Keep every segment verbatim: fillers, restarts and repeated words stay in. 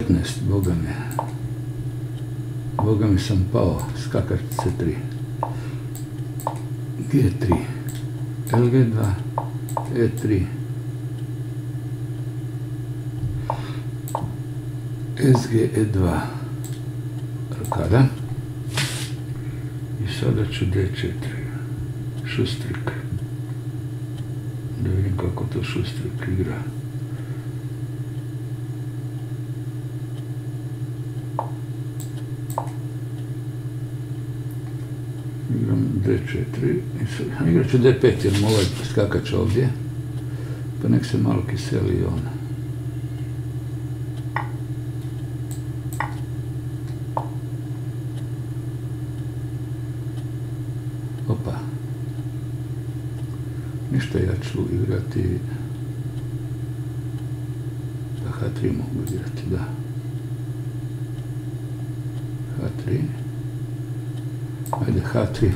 petnaest, boga mi. Boga mi sam pao, skakač ce tri. ge tri, el ge dva, e tri, es ge e dva, rokada. I sada ću de četiri, šustrik. Da vidim kako to šustrik igra. Igram de četiri, igrat ću de pet jer mu ovaj skakač ovdje, pa nek se malo kiseli on. Opa. Ništa, ja ću igrati, pa ha tri mogu igrati, da. ha tri. Ajde, ha tri.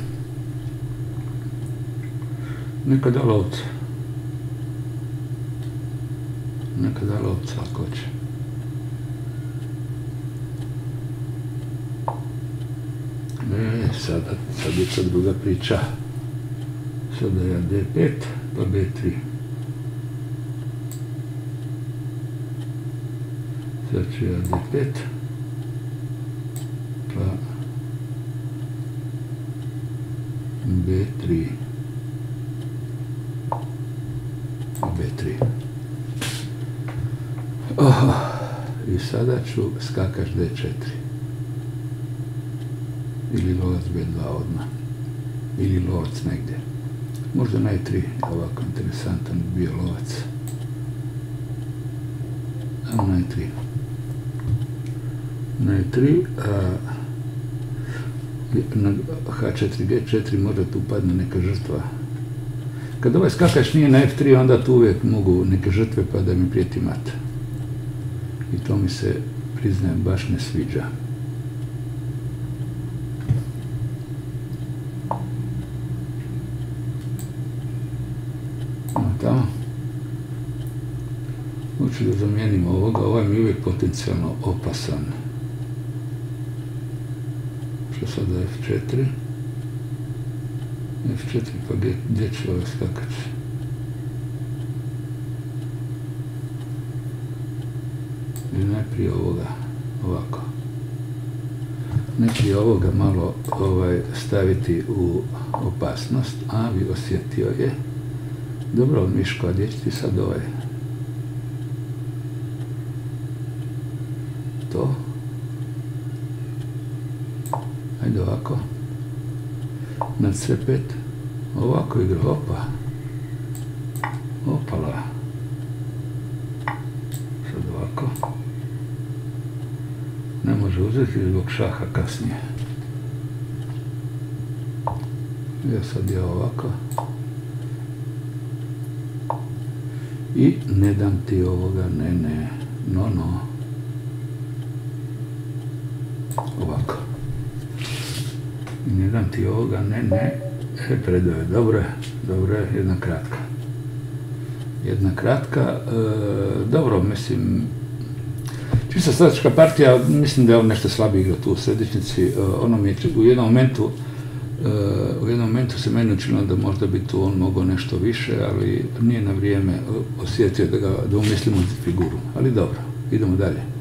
Neka da lovca. Neka da lovca ako će. E, sada, sad je to druga priča. Sada ja de pet, pa be tri. Sad ću ja de pet, pa be tri. be tri. Oh, i sada ću skakač de četiri. Ili lovac be dva odmah. Ili lovac negdje. Možda na e tri, ovako interesantan bio lovac. Evo na e tri. Na e tri, a na ha četiri, ge četiri možda tu padne neka žrtva. Kad ovaj skakač nije na ef tri, onda tu uvijek mogu neke žrtve pa da mi prijeti mat. I to mi se, priznajem, baš ne sviđa. Tamo. Hoću da zamijenim ovoga, ovaj mi je uvijek potencijalno opasan. Što sada ef četiri? ef četiri pa gdje će ovaj skakač? I najprije ovoga, ovako. Najprije ovoga malo ovaj, staviti u opasnost, a bi osjetio je. Dobro, Miško, a gdje će ti sad ovaj? To. Ajde ovako. Na ce pet. Ovako igra, opa. Opala. Sad ovako. Ne može uzeti zbog šaha kasnije. Ja sad ja ovako. I ne dam ti ovoga, ne, ne, no, no. Ovako. I ne dam ti ovoga, ne, ne. E, predao je, dobro je, dobro je, jedna kratka. Jedna kratka, e, dobro, mislim, čista strateška partija, mislim da je on nešto slabije igra tu u središnjici, e, ono mi je u jednom momentu, Uh, u jednom momentu se meni učinilo da možda bi tu on mogao nešto više, ali nije na vrijeme osjetio da ga, da umislimo figuru. Ali dobro, idemo dalje.